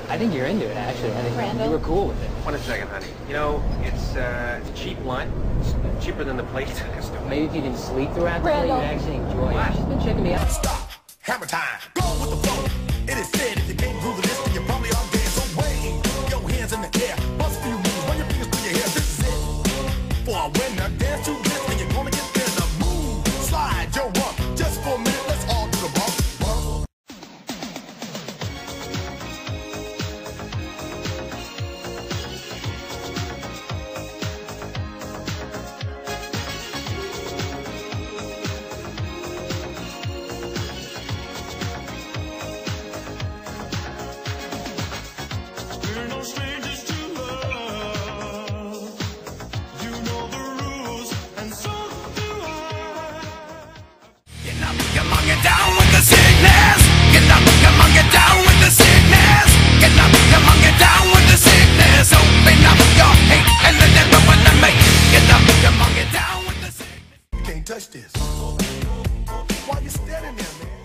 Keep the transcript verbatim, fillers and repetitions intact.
I think you're into it, actually. I think Randall? you were cool with it. Wait a second, honey. You know, it's uh, it's a cheap line. It's cheaper than the place. Maybe if you didn't sleep throughout the play, you'd Randall. actually enjoy it. She's been checking me out. Stop. Hammer time. Go with the flow. It is said if you can't groove this, then you probably are dead. So wave your hands in the air. Bust a few moves. Run your fingers through your hair. This is it. For a winner, dance to this, and you're gonna get there. The move. Slide your rump. Just for a minute, let's all do the bump. Bump. We're no strangers to love. You know the rules, and so do I. Get up, come on, get down with the sickness. Get up, come on, get down with the sickness. Get up, come on, get down with the sickness. Open up your hate and let everyone to make. Get up, come on, get down with the sickness. You can't touch this. Why you standing there, man?